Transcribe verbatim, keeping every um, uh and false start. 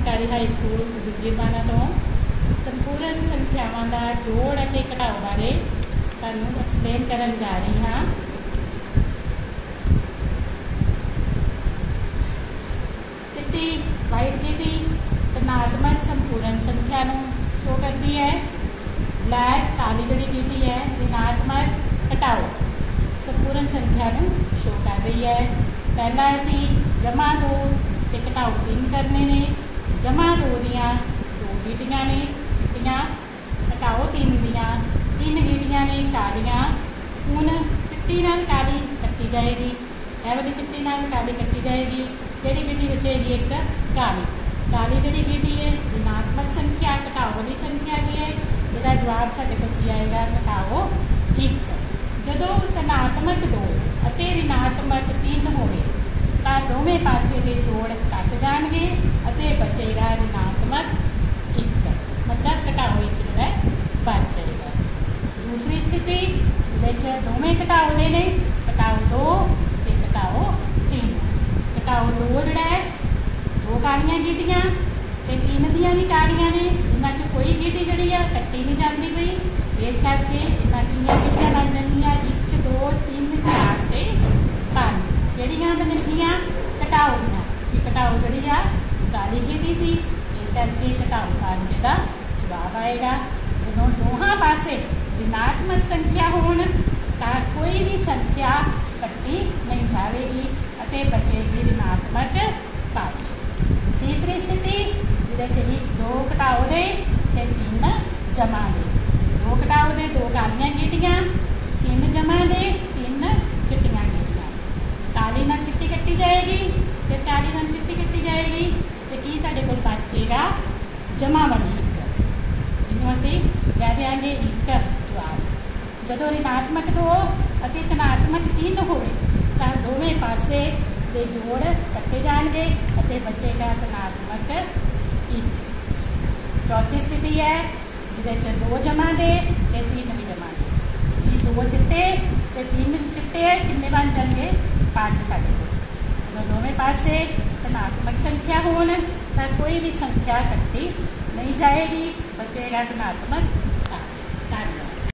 ਸਰਕਾਰੀ high school ਦੂਜੇਪਾਣਾ ਤੋਂ ਸੰਪੂਰਨ ਸੰਖਿਆਵਾਂ ਦਾ ਜੋੜ ਅਤੇ ਘਟਾਓ ਬਾਰੇ ਤੁਹਾਨੂੰ ਐਕਸਪਲੇਨ ਕਰਨ ਜਾ ਰਹੀ ਹਾਂ। ਚਿੱਟੀ ਵਾਈਟ ਗੀਟੀ ਧਨਾਤਮਕ ਸੰਪੂਰਨ ਸੰਖਿਆ ਨੂੰ ਸ਼ੋ ਕਰਦੀ ਹੈ। ਬਲੈਕ ਕਾਲੀ ਜਿਹੜੀ ਗੀਟੀ ਹੈ ਰਿਣਾਤਮਕ ਘਟਾਓ ਸੰਪੂਰਨ ਸੰਖਿਆ ਨੂੰ ਸ਼ੋ ਕਰ ਰਹੀ ਹੈ। ਪਹਿਲਾਂ ਅਸੀਂ ਜਮਾ ਦੋ ਤੇ ਘਟਾਓ ਤਿੰਨ ਕਰਨੇ ਨੇ। ਜਮਾ ਦੋ ਦੀਆਂ ਦੋ ਗੀਟੀਆਂ ਨੇ ਚਿੱਟੀਆਂ, ਘਟਾਓ ਤਿੰਨ ਦੀਆਂ ਤਿੰਨ ਗੀਟੀਆਂ ਨੇ ਕਾਲੀਆਂ। ਹੁਣ ਚਿੱਟੀ ਨਾਲ ਕਾਲੀ ਕੱਟੀ ਜਾਏਗੀ, ਇਹ ਵਾਲੀ ਚਿੱਟੀ ਨਾਲ ਕਾਲੀ ਕੱਟੀ ਜਾਏਗੀ। ਜਿਹੜੀ ਗੀਟੀ ਬਚੇਗੀ ਇੱਕ ਕਾਲੀ। ਕਾਲੀ ਜਿਹੜੀ ਗੀਟੀ ਹੈ ਰਿਣਾਤਮਕ ਸੰਖਿਆ ਘਟਾਓ ਵਾਲੀ ਸੰਖਿਆ ਕੀ ਹੈ, ਇਹਦਾ ਜਵਾਬ ਸਾਡੇ ਕੋਲ ਕੀ ਆਏਗਾ ਘਟਾਓ ਇੱਕ। ਜਦੋਂ ਧਨਾਤਮਕ ਦੋ ਅਤੇ ਰਿਣਾਤਮਕ ਤਿੰਨ ਹੋਵੇ ਤਾਂ ਦੋਵੇਂ ਪਾਸੇ ਦੇ ਜੋੜ ਕੱਟ ਜਾਣਗੇ ਅਤੇ ਬਚੇਗਾ ਰਿਣਾਤਮਕ ਇੱਕ, ਮਤਲਬ ਘਟਾਓ ਇੱਕ ਜਿਹੜਾ ਬਚ ਜਾਏਗਾ। ਦੂਸਰੀ ਸਥਿਤੀ ਵਿੱਚ ਦੋਵੇਂ ਘਟਾਓ ਦੇ ਨੇ, ਘਟਾਓ ਦੋ ਤੇ ਘਟਾਓ ਤਿੰਨ। ਘਟਾਓ ਦੋ ਜਿਹੜਾ ਹੈ ਦੋ ਕਾਲੀਆਂ ਗੀਟੀਆਂ ਤੇ ਤਿੰਨ ਦੀਆਂ ਵੀ ਕਾਲੀਆਂ ਨੇ, ਇਹਨਾਂ 'ਚ ਕੋਈ ਗੀਟੀ ਜਿਹੜੀ ਆ ਕੱਟੀ ਨਹੀਂ ਜਾਂਦੀ ਪਈ, ਇਸ ਕਰਕੇ ਇਹਨਾਂ ਦੀਆਂ ਗੀਟੀਆਂ ਲੱਗ ਜਾਂਦੀਆਂ ਇੱਕ ਦੋ ਤਿੰਨ ਚਾਰ ਤੇ ਪੰਜ। ਜਿਹੜੀਆਂ ਬਣਨਗੀਆਂ ਘਟਾਓ ਦੀਆਂ, ਕਿ ਘਟਾਓ ਜਿਹੜੀ ਆ ਕਾਲੀ ਗੀਟੀ ਸੀ, ਇਸ ਕਰਕੇ ਘਟਾਓ ਪੰਜ ਦਾ ਜਵਾਬ ਆਏਗਾ। ਜਦੋਂ ਦੋਹਾਂ ਪਾਸੇ ਰਿਣਾਤਮਕ ਸੰਖਿਆ ਹੋਣ ਤਾਂ ਕੋਈ ਵੀ ਸੰਖਿਆ ਕੱਟੀ ਨਹੀਂ ਜਾਵੇਗੀ ਅਤੇ ਬਚੇਗੀ ਰਿਣਾਤਮਕ ਪੰਜ। ਤੀਸਰੀ ਸਥਿਤੀ ਜਿਹਦੇ 'ਚ ਹੀ ਦੋ ਘਟਾਓ ਦੇ ਤੇ ਤਿੰਨ ਜਮਾ ਦੇ। ਦੋ ਘਟਾਓ ਦੇ ਦੋ ਕਾਲੀਆਂ ਗੀਟੀਆਂ, ਤਿੰਨ ਜਮਾ ਦੇ ਤਿੰਨ ਚਿੱਟੀਆਂ ਗੀਟੀਆਂ। ਕਾਲੀ ਨਾਲ ਚਿੱਟੀ ਕੱਟੀ ਜਾਏਗੀ, ਫਿਰ ਕਾਲੀ ਨਾਲ ਚਿੱਟੀ ਕੱਟੀ ਜਾਏਗੀ ਤੇ ਕੀ ਸਾਡੇ ਕੋਲ ਬਚੇਗਾ ਜਮਾ ਵਾਲੀ ਇੱਕ, ਜਿਹਨੂੰ ਅਸੀਂ ਕਹਿ ਦਿਆਂਗੇ ਇੱਕ ਜਵਾਬ। ਜਦੋਂ ਰਿਣਾਤਮਕ ਦੋ ਅਤੇ ਧਨਾਤਮਕ ਤਿੰਨ ਹੋਵੇ ਤਾਂ ਦੋਵੇਂ ਪਾਸੇ ਦੇ ਜੋੜ ਕੱਟੇ ਜਾਣਗੇ ਅਤੇ ਬਚੇਗਾ ਧਨਾਤਮਕ ਇੱਕ। ਚੌਥੀ ਸਥਿਤੀ ਹੈ ਜਿਹਦੇ 'ਚ ਦੋ ਜਮਾ ਦੇ ਤੇ ਤਿੰਨ ਵੀ ਜਮਾ ਦੇ। ਇਹ ਦੋ ਚਿੱਟੇ ਤੇ ਤਿੰਨ ਚਿੱਟੇ ਕਿੰਨੇ ਬਣ ਜਾਣਗੇ ਪੰਜ ਸਾਡੇ ਕੋਲ। ਜਦੋਂ ਦੋਵੇਂ ਪਾਸੇ ਧਨਾਤਮਕ ਸੰਖਿਆ ਹੋਣ ਤਾਂ ਕੋਈ ਵੀ ਸੰਖਿਆ ਕੱਟੀ ਨਹੀਂ ਜਾਏਗੀ, ਬਚੇਗਾ ਧਨਾਤਮਕ